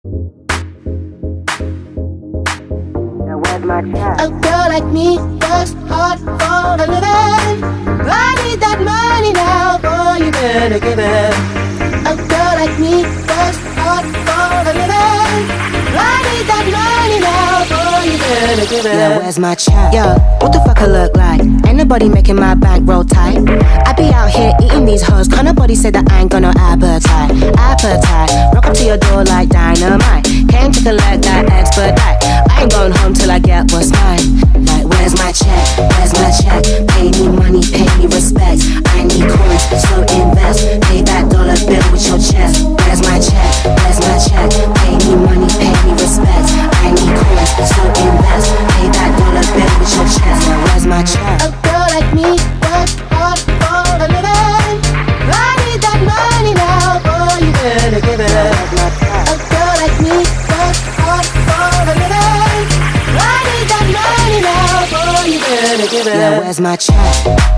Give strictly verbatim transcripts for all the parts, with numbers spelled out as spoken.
A girl like me works hard for a living. I need that money now, boy, you better give it. A girl like me works hard for a living. I need that money now, boy, you better give it. Yeah, where's my check? Yo, what the fuck I look like? Ain't nobody making my bank roll tight. I be out here eating these hoes, can't nobody say that I ain't got no appetite. Appetite, rock up to your door like dynamite. Came to collect that expedite. I ain't going home till I get what's mine. Like, where's my check? Where's my check? Pay me money, pay me respect. I need coins, so invest. Pay that dollar bill with your chest. Where's my check? Where's my check? Pay me money, pay me respect. I need coins, so invest. Pay that dollar bill with your chest. Now where's my check? A girl like me works hard for a living. I need that money now, boy, you better give it up. A girl like me works hard for a living. I need that money now, boy, you better give it up. Yeah, where's my check?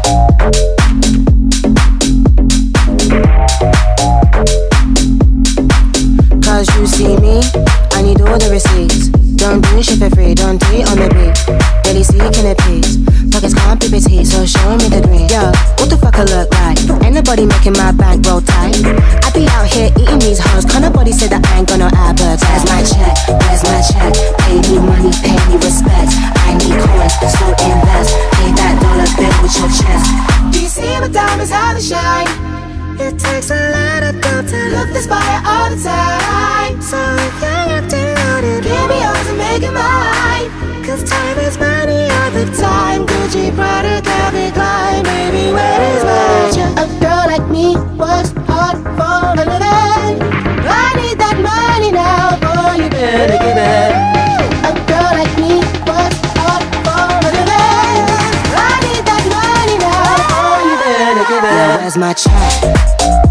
Cause you see me, I need all the receipts. Don't do shit for free, don't do it on the beat. Really seeking a piece, pockets can't be petite, so show me the green. Yo, what the fuck I look like? Ain't nobody making my bank roll tight. I be out here eating these hoes, can't nobody say that I ain't got no appetite. Where's my check? Where's my check? Pay me money, pay me respect. I need coins, so invest. Pay that dollar bill with your chest. Do you see my diamonds, how they shine? It takes a lot of dough to look this fire all the time. So if you're acting on it, give me yours and make it mine. Cause time is money all the time. Gucci, Prada, Calvin Klein. Baby, where is my check? A girl like me works hard for a living. I need that money now, boy, you better give it. A girl like me works hard for a living. I need that money now, boy, you better give it. Yeah, where's my check?